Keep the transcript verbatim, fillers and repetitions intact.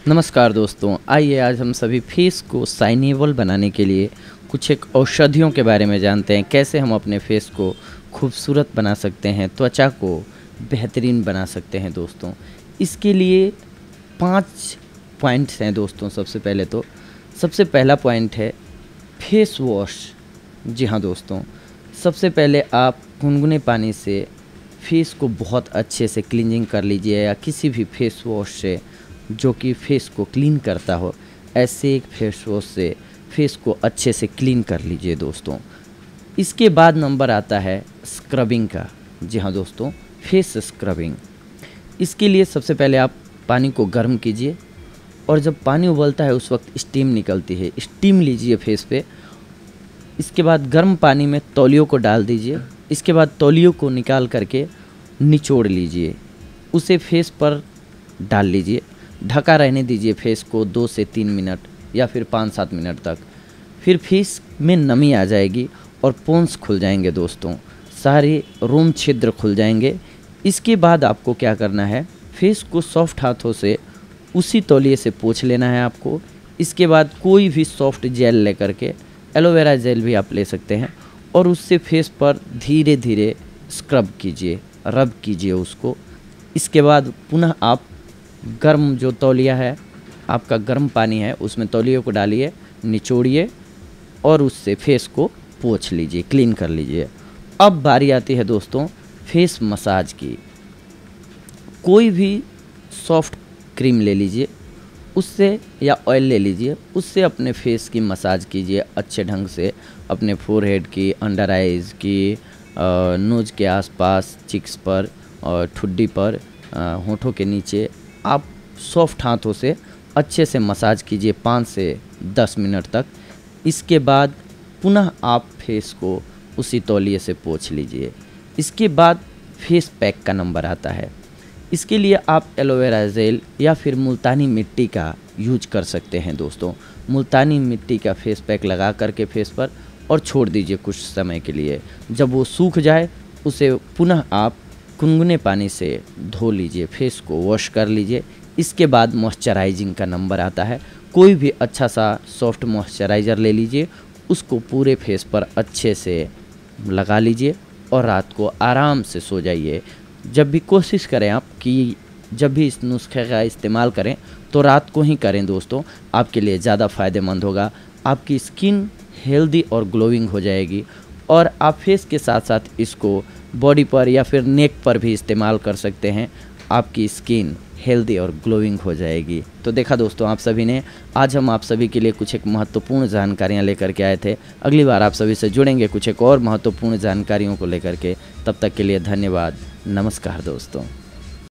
नमस्कार दोस्तों, आइए आज हम सभी फेस को शाइनेबल बनाने के लिए कुछ एक औषधियों के बारे में जानते हैं। कैसे हम अपने फेस को खूबसूरत बना सकते हैं, त्वचा को बेहतरीन बना सकते हैं दोस्तों। इसके लिए पांच पॉइंट्स हैं दोस्तों। सबसे पहले तो सबसे पहला पॉइंट है फेस वॉश। जी हाँ दोस्तों, सबसे पहले आप गुनगुने पानी से फेस को बहुत अच्छे से क्लीनिंग कर लीजिए, या किसी भी फेस वॉश से जो कि फेस को क्लीन करता हो, ऐसे एक फेस वॉश से फेस को अच्छे से क्लीन कर लीजिए दोस्तों। इसके बाद नंबर आता है स्क्रबिंग का। जी हाँ दोस्तों, फेस स्क्रबिंग। इसके लिए सबसे पहले आप पानी को गर्म कीजिए, और जब पानी उबलता है उस वक्त स्टीम निकलती है, स्टीम लीजिए फेस पे। इसके बाद गर्म पानी में तौलियों को डाल दीजिए। इसके बाद तौलियों को निकाल करके निचोड़ लीजिए, उसे फेस पर डाल लीजिए। ढका रहने दीजिए फेस को दो से तीन मिनट या फिर पाँच सात मिनट तक। फिर फेस में नमी आ जाएगी और पोन्स खुल जाएंगे दोस्तों, सारे रोम छिद्र खुल जाएंगे। इसके बाद आपको क्या करना है, फेस को सॉफ्ट हाथों से उसी तौलिए से पोंछ लेना है आपको। इसके बाद कोई भी सॉफ्ट जेल लेकर के, एलोवेरा जेल भी आप ले सकते हैं, और उससे फेस पर धीरे धीरे स्क्रब कीजिए, रब कीजिए उसको। इसके बाद पुनः आप गर्म जो तौलिया है, आपका गर्म पानी है, उसमें तौलिए को डालिए, निचोड़िए और उससे फेस को पोंछ लीजिए, क्लीन कर लीजिए। अब बारी आती है दोस्तों फेस मसाज की। कोई भी सॉफ्ट क्रीम ले लीजिए उससे, या ऑयल ले लीजिए, उससे अपने फेस की मसाज कीजिए अच्छे ढंग से। अपने फोरहेड की, अंडर आइज़ की, नोज़ के आसपास, चिक्स पर और ठुड्डी पर, होठों के नीचे आप सॉफ्ट हाथों से अच्छे से मसाज कीजिए पाँच से दस मिनट तक। इसके बाद पुनः आप फेस को उसी तौलिए से पोंछ लीजिए। इसके बाद फेस पैक का नंबर आता है। इसके लिए आप एलोवेरा जेल या फिर मुल्तानी मिट्टी का यूज कर सकते हैं दोस्तों। मुल्तानी मिट्टी का फेस पैक लगा करके फेस पर और छोड़ दीजिए कुछ समय के लिए। जब वो सूख जाए उसे पुनः आप गुनगुने पानी से धो लीजिए, फेस को वॉश कर लीजिए। इसके बाद मॉइस्चराइजिंग का नंबर आता है। कोई भी अच्छा सा सॉफ्ट मॉइस्चराइज़र ले लीजिए, उसको पूरे फेस पर अच्छे से लगा लीजिए और रात को आराम से सो जाइए। जब भी कोशिश करें आप कि जब भी इस नुस्खे का इस्तेमाल करें तो रात को ही करें दोस्तों, आपके लिए ज़्यादा फ़ायदेमंद होगा। आपकी स्किन हेल्दी और ग्लोइंग हो जाएगी, और आप फेस के साथ साथ इसको बॉडी पर या फिर नेक पर भी इस्तेमाल कर सकते हैं। आपकी स्किन हेल्दी और ग्लोइंग हो जाएगी। तो देखा दोस्तों, आप सभी ने, आज हम आप सभी के लिए कुछ एक महत्वपूर्ण जानकारियां लेकर के आए थे। अगली बार आप सभी से जुड़ेंगे कुछ एक और महत्वपूर्ण जानकारियों को लेकर के। तब तक के लिए धन्यवाद। नमस्कार दोस्तों।